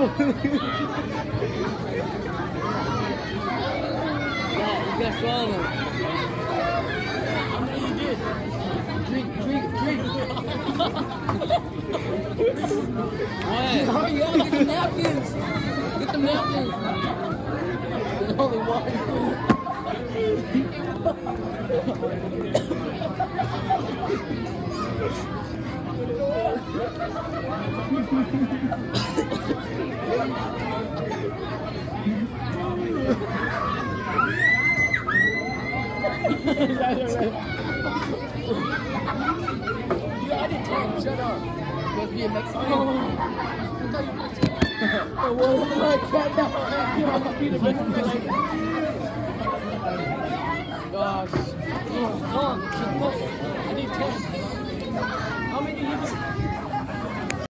Yeah, you gotta swallow it. How many you did? Drink. What? Hurry up, get the napkins. Get the napkins. There's only one. I didn't talk. Shut up. You must be a Mexican. I thought you were Mexican.